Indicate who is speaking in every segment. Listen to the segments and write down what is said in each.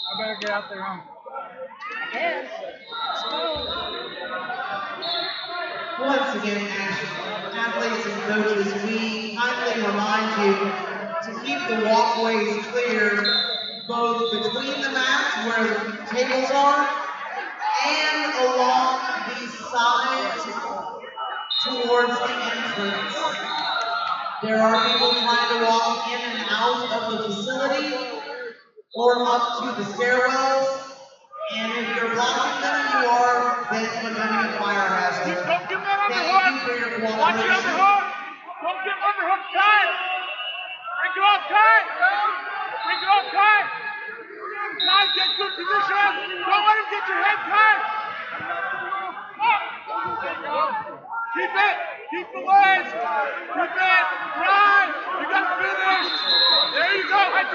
Speaker 1: I better get out there, huh?
Speaker 2: Yes. Let's go.
Speaker 3: Once again, athletes and coaches, we kindly remind you to keep the walkways clear, both between the mats where the tables are and along the sides towards the entrance. There are people trying to walk in and out of the facility or up to the stairwells. And if you're blocking them, you are then becoming a fire hazard.
Speaker 1: Don't give that
Speaker 3: Thank
Speaker 1: underhook.
Speaker 3: you for your cooperation.
Speaker 1: Watch your underhook. Don't give underhook time. Break it off time. Break it off time. Guys, get good position. Don't let him get your head time. Keep it. Keep the legs. Keep it. Drive. You got to finish. There you go. Let's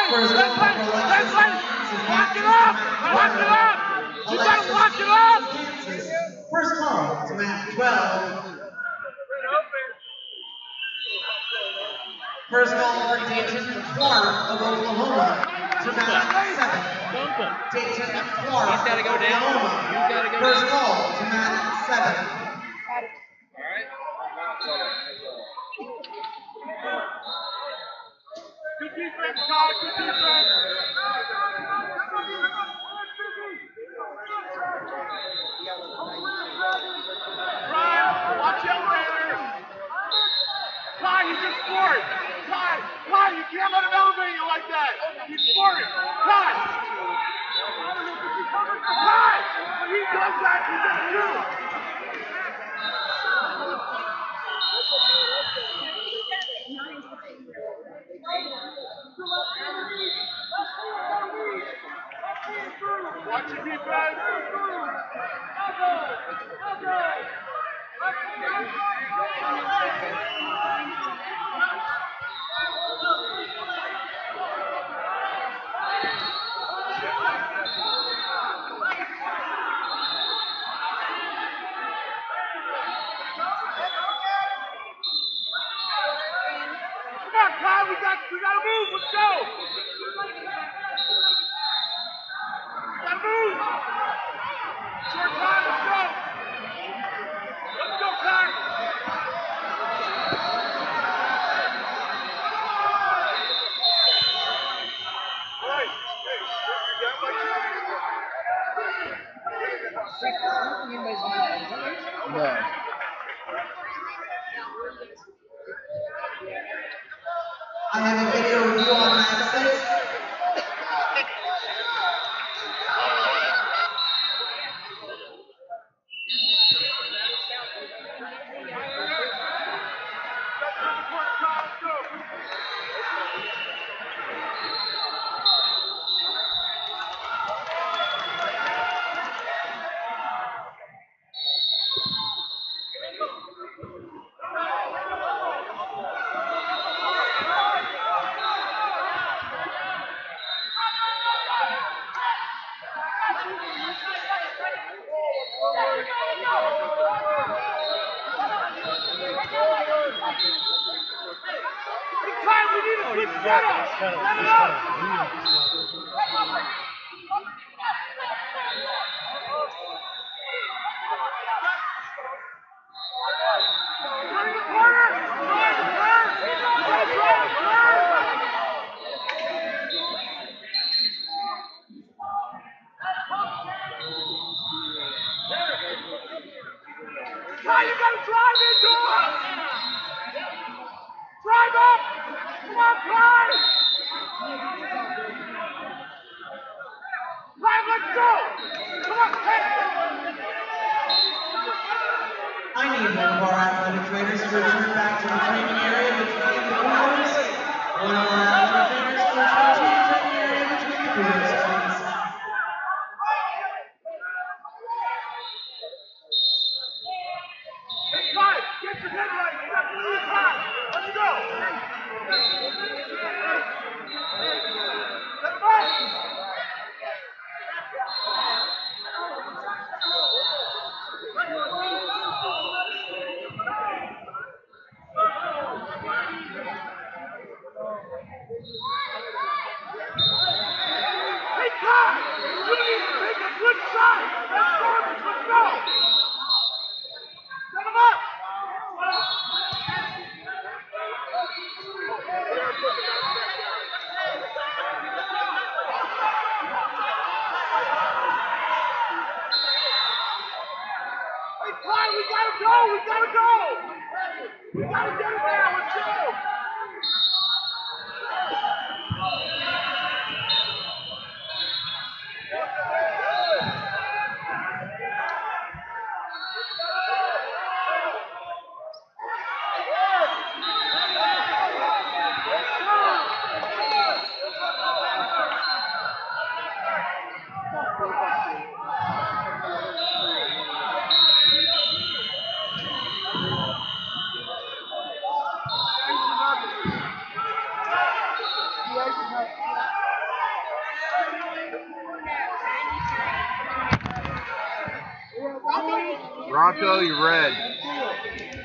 Speaker 1: lock it up. Lock it up. You got to lock it up.
Speaker 3: First call to mat 12. First call for Dayton Clark of Oklahoma to mat 7. Dayton Clark.
Speaker 4: He's got to go down.
Speaker 3: Oklahoma.
Speaker 4: He's got to go
Speaker 3: First
Speaker 4: down.
Speaker 3: call to mat 7.
Speaker 1: Good defense, Todd. Good defense. Ryan, watch the elevator. Ty, you just scored. Ty, you can't let him elevate you like that. You scored. Ty, when he does that, he's a two. Watch your defense. Come on, Kyle, we gotta move. Let's go. Gotta move. Short time, let's go. Let's go, Kyle. All right.
Speaker 4: No.
Speaker 3: I have a video review on mat 6.
Speaker 1: Ty, you gotta drive into it! Drive up! Come on, Ty! gotta go! We gotta get it there! Let's go!
Speaker 4: Bronco, you red.